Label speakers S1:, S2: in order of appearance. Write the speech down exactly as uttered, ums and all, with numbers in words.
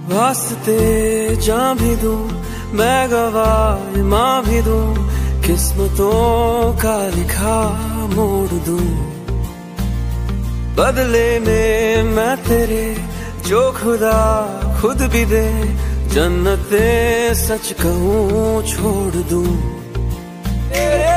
S1: वास्ते जान भी दूं, मैं गवाह माँ भी दूं, किस्मतों का लिखा मोड़ दूं। बदले में मैं तेरे जो खुदा खुद भी दे, जन्नते सच कहूँ छोड़ दूं। तेरे